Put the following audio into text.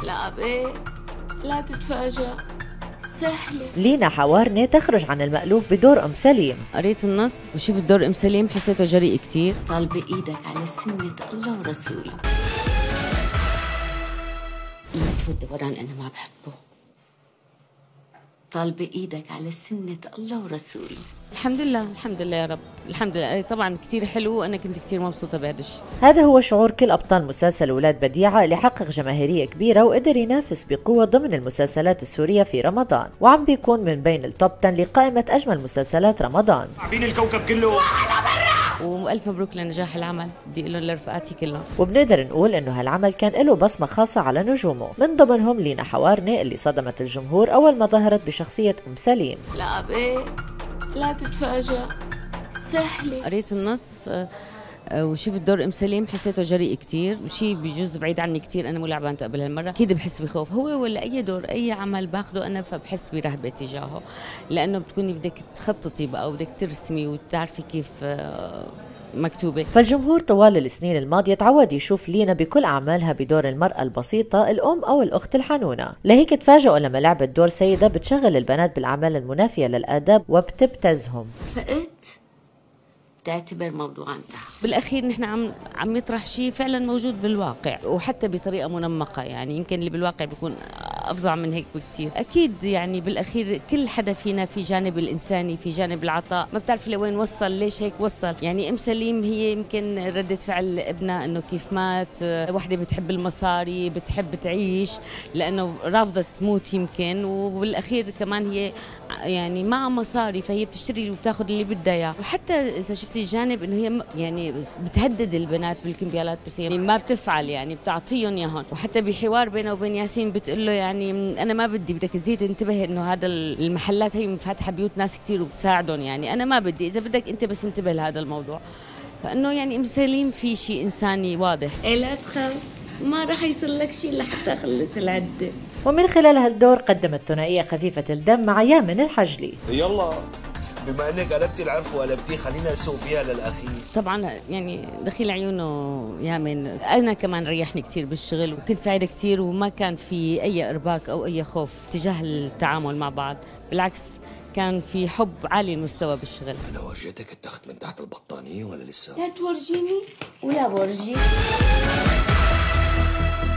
لا بيه، لا تتفاجأ، سهلة. لينا حوارنة تخرج عن المألوف بدور أم سليم. قريت النص وشفت دور أم سليم، حسيته جريء كتير. طالبة إيدك على سنة الله ورسوله. ما تفوت دوران أنا ما بحبه. طالبة إيدك على سنة الله ورسوله. الحمد لله، الحمد لله يا رب، الحمد لله. طبعا كتير حلو وأنا كنت كتير مبسوطة بعد الشيء. هذا هو شعور كل أبطال مسلسل أولاد بديعة اللي حقق جماهيرية كبيرة وقدر ينافس بقوة ضمن المسلسلات السورية في رمضان، وعم بيكون من بين التوب 10 لقائمة أجمل مسلسلات رمضان. عبين الكوكب كله. وألف مبروك لنجاح العمل، بدي أقول لرفقاتي كلهم. وبنقدر نقول إنه هالعمل كان له بصمة خاصة على نجومه، من ضمنهم لينا حوارنة اللي صدمت الجمهور أول ما ظهرت بشخصية أم سليم. لا بيه، لا تتفاجأ، سهلة. قريت النص وشفت دور ام سليم، حسيته جريء كتير، شيء بجوز بعيد عني كتير، انا مو لعبانته قبل هالمره. اكيد بحس بخوف، هو ولا اي دور اي عمل باخده انا فبحس برهبه تجاهه، لانه بتكوني بدك تخططي بقى وبدك ترسمي وتعرفي كيف مكتوبة. فالجمهور طوال السنين الماضية تعود يشوف لينا بكل أعمالها بدور المرأة البسيطة، الأم أو الأخت الحنونة، لهيك تفاجئوا لما لعبت دور سيدة بتشغل البنات بالأعمال المنافية للآداب وبتبتزهم. فقت تعتبر موضوع انتهى. بالاخير نحن عم يطرح شيء فعلا موجود بالواقع، وحتى بطريقه منمقه، يعني يمكن اللي بالواقع بيكون افظع من هيك بكثير. اكيد يعني بالاخير كل حدا فينا في جانب الانساني، في جانب العطاء، ما بتعرف لوين وصل، ليش هيك وصل. يعني ام سليم هي يمكن ردة فعل ابنها انه كيف مات، وحده بتحب المصاري، بتحب تعيش لانه رافضه تموت يمكن، وبالاخير كمان هي يعني مع مصاري فهي بتشتري وبتاخذ اللي بدها اياه. وحتى اذا شفتي الجانب انه هي يعني بتهدد البنات بالكمبيالات، بس هي ما بتفعل، يعني بتعطيهم اياهم. وحتى بحوار بينه وبين ياسين بتقول له يعني انا ما بدي، بدك تزيد تنتبه انه هذا المحلات هي فاتحه بيوت ناس كثير وبتساعدهم، يعني انا ما بدي، اذا بدك انت بس انتبه لهذا الموضوع. فانه يعني ام سليم في شيء انساني واضح. إيه لا تخاف، ما راح يصير لك شيء لحتى اخلص العده. ومن خلال هالدور قدمت ثنائية خفيفة الدم مع يامن الحجلي. يلا بما انك قلبتي العرف وقلبتيه خلينا نسوق فيها للاخير. طبعا يعني دخيل عيونه يامن انا كمان ريحني كثير بالشغل، وكنت سعيده كثير، وما كان في اي ارباك او اي خوف تجاه التعامل مع بعض، بالعكس كان في حب عالي المستوى بالشغل. انا ورجيتك التخت من تحت البطانيه ولا لسه؟ لا تورجيني ولا بورجيك.